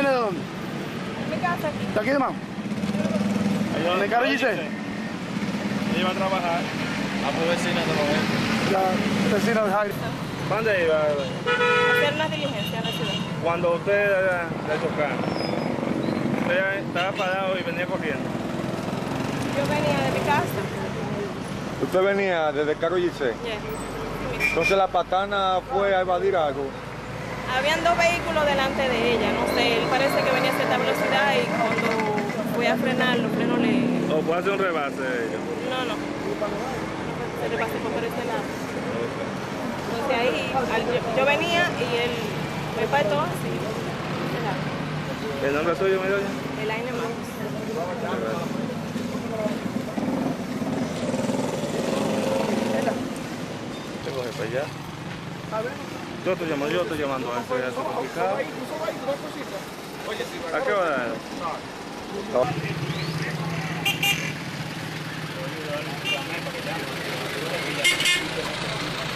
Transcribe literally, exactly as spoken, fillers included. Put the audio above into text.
de dónde? Mi casa aquí. ¿De aquí de más? ¿De Caro Giselle? Ella iba a trabajar. A su vecina de los La vecina de Jairo. ¿Dónde iba? Hacer una diligencia en la ciudad. Cuando usted le chocaron, usted estaba parado y venía corriendo. Yo venía de mi casa. ¿Usted venía desde Caro Giselle? Yeah. Entonces la patana fue a evadir algo. Habían dos vehículos delante de ella, no sé, él parece que venía a cierta velocidad y cuando fui a frenar, los frenos le... ¿O puede hacer un rebase de ellos? No, no. Se le pasé por ese lado. Entonces ahí, al- yo, yo venía y él me pató así. ¿El nombre suyo, mi doña? El aire más. Tengo jefe allá. Yo estoy llamando, yo estoy llamando a esto, ya es complicado. ¿A qué hora es?